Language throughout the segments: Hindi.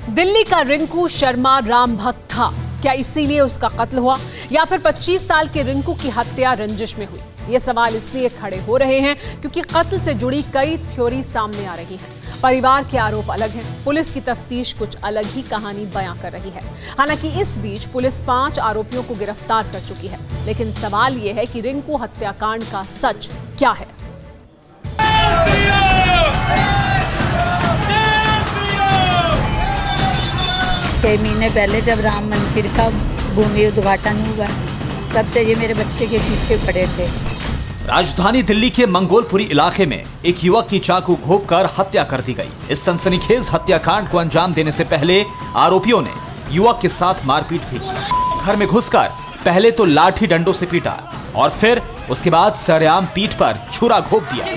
दिल्ली का रिंकू शर्मा राम भक्त था। क्या इसीलिए उसका कत्ल हुआ या फिर 25 साल के रिंकू की हत्या रंजिश में हुई? ये सवाल इसलिए खड़े हो रहे हैं क्योंकि कत्ल से जुड़ी कई थ्योरी सामने आ रही हैं। परिवार के आरोप अलग हैं, पुलिस की तफ्तीश कुछ अलग ही कहानी बयां कर रही है। हालांकि इस बीच पुलिस 5 आरोपियों को गिरफ्तार कर चुकी है, लेकिन सवाल यह है कि रिंकू हत्याकांड का सच क्या है। 6 महीने पहले जब राम मंदिर का भूमि उद्घाटन हुआ, तब से ये मेरे बच्चे के पीछे पड़े थे। राजधानी दिल्ली के मंगोलपुरी इलाके में एक युवक की चाकू घोंपकर हत्या कर दी गई। इस सनसनीखेज हत्याकांड को अंजाम देने से पहले आरोपियों ने युवक के साथ मारपीट भी की। घर में घुसकर पहले तो लाठी डंडों से पीटा और फिर उसके बाद सरेआम पीठ पर छुरा घोंप दिया।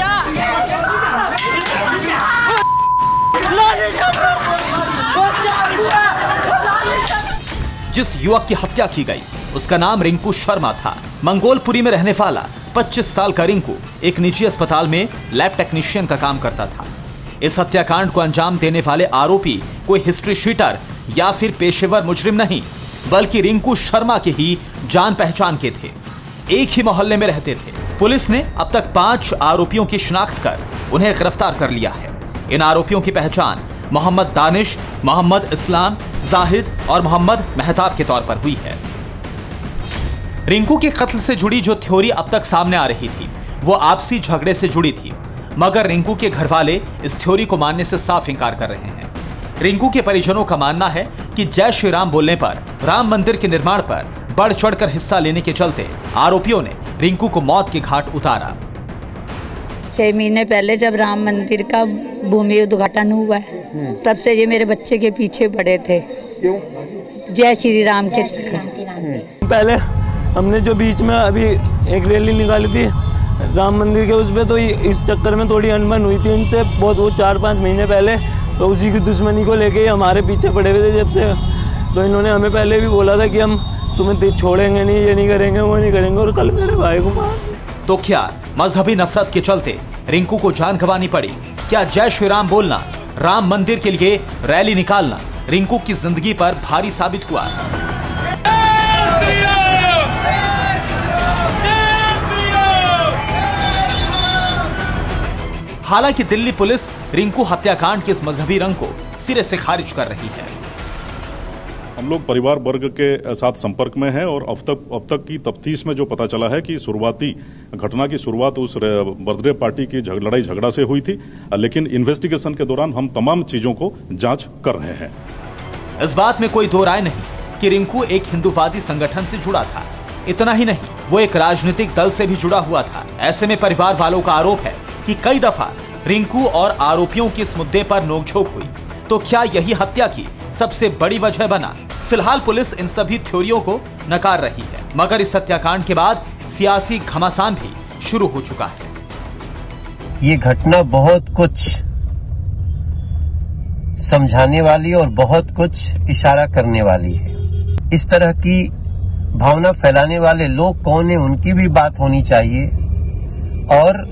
जिस युवक की हत्या की गई उसका नाम रिंकू शर्मा था। मंगोलपुरी में रहने वाला 25 साल का रिंकू एक निजी अस्पताल में लैब टेक्नीशियन का काम करता था। इस हत्याकांड को अंजाम देने वाले आरोपी कोई हिस्ट्री शीटर या फिर पेशेवर मुजरिम नहीं, बल्कि रिंकू शर्मा के ही जान पहचान के थे। एक ही मोहल्ले में रहते थे। पुलिस ने अब तक 5 आरोपियों की शिनाख्त कर उन्हें गिरफ्तार कर लिया है। इन आरोपियों की पहचान मोहम्मद दानिश, मोहम्मद इस्लाम, जाहिद और मोहम्मद मेहताब के तौर पर हुई है। रिंकू के कत्ल से जुड़ी जो थ्योरी अब तक सामने आ रही थी वो आपसी झगड़े से जुड़ी थी, मगर रिंकू के घरवाले इस थ्योरी को मानने से साफ इंकार कर रहे हैं। रिंकू के परिजनों का मानना है कि जय श्री राम बोलने पर राम मंदिर के निर्माण पर बढ़ चढ़कर हिस्सा लेने के चलते आरोपियों ने रिंकू को मौत के घाट उतारा। 6 महीने पहले जब राम मंदिर का भूमि उद्घाटन हुआ, तब से ये मेरे बच्चे के पीछे पड़े थे। क्यों? जय श्री राम के चक्कर। पहले हमने जो बीच में अभी एक रैली निकाली थी राम मंदिर के, उस पे तो इस चक्कर में थोड़ी अनबन हुई थी इनसे बहुत, वो 4-5 महीने पहले। तो उसी की दुश्मनी को लेके हमारे पीछे पड़े हुए थे जब से। तो इन्होंने हमें पहले भी बोला था कि हम तुम्हें छोड़ेंगे नहीं, ये नहीं करेंगे, वो नहीं करेंगे, और कल मेरे भाई को मार दिया। तो क्या मजहबी नफरत के चलते रिंकू को जान गंवानी पड़ी? क्या जय श्री राम बोलना, राम मंदिर के लिए रैली निकालना रिंकू की जिंदगी पर भारी साबित हुआ? हालांकि दिल्ली पुलिस रिंकू हत्याकांड के इस मजहबी रंग को सिरे से खारिज कर रही है। हम लोग परिवार वर्ग के साथ संपर्क में हैं और अब तक की तफ्तीश में जो पता चला है कि शुरुआती घटना की शुरुआत उस बर्थडे पार्टी की लड़ाई झगड़ा से हुई थी, लेकिन इन्वेस्टिगेशन के दौरान हम तमाम चीजों को जांच कर रहे हैं। इस बात में कोई दो राय नहीं कि रिंकू एक हिंदूवादी संगठन से जुड़ा था। इतना ही नहीं, वो एक राजनीतिक दल से भी जुड़ा हुआ था। ऐसे में परिवार वालों का आरोप है कि कई दफा रिंकू और आरोपियों की इस मुद्दे पर नोकझोंक हुई। तो क्या यही हत्या की सबसे बड़ी वजह बना? फिलहाल पुलिस इन सभी थ्योरियों को नकार रही है, मगर इस हत्याकांड के बाद सियासी घमासान भी शुरू हो चुका है। ये घटना बहुत कुछ समझाने वाली और बहुत कुछ इशारा करने वाली है। इस तरह की भावना फैलाने वाले लोग कौन है, उनकी भी बात होनी चाहिए और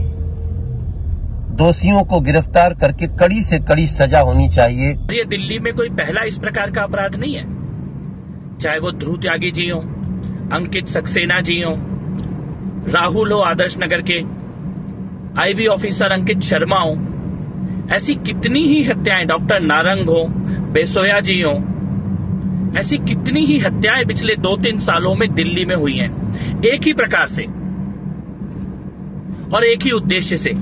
दोषियों को गिरफ्तार करके कड़ी से कड़ी सजा होनी चाहिए। ये दिल्ली में कोई पहला इस प्रकार का अपराध नहीं है, चाहे वो ध्रुव त्यागी जी हो, अंकित सक्सेना जी हो, राहुल हो आदर्श नगर के, आईबी ऑफिसर अंकित शर्मा हो, ऐसी कितनी ही हत्याएं, डॉक्टर नारंग हो, बेसोया जी हो, ऐसी कितनी ही हत्याएं पिछले 2-3 सालों में दिल्ली में हुई हैं, एक ही प्रकार से और एक ही उद्देश्य से।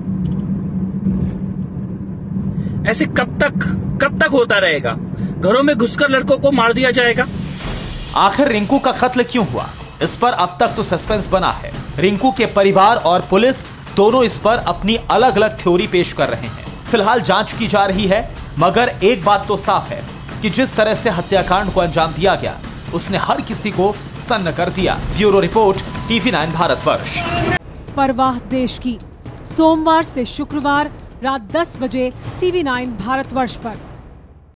ऐसे कब तक होता रहेगा? घरों में घुसकर लड़कों को मार दिया जाएगा। आखिर रिंकू का कत्ल क्यों हुआ, इस पर अब तक तो सस्पेंस बना है। रिंकू के परिवार और पुलिस दोनों इस पर अपनी अलग अलग थ्योरी पेश कर रहे हैं। फिलहाल जांच की जा रही है, मगर एक बात तो साफ है कि जिस तरह से हत्याकांड को अंजाम दिया गया उसने हर किसी को सन्न कर दिया। Bureau report, TV9 Bharatvarsh. परवाह देश की, सोमवार से शुक्रवार रात 10 बजे TV9 भारतवर्ष पर।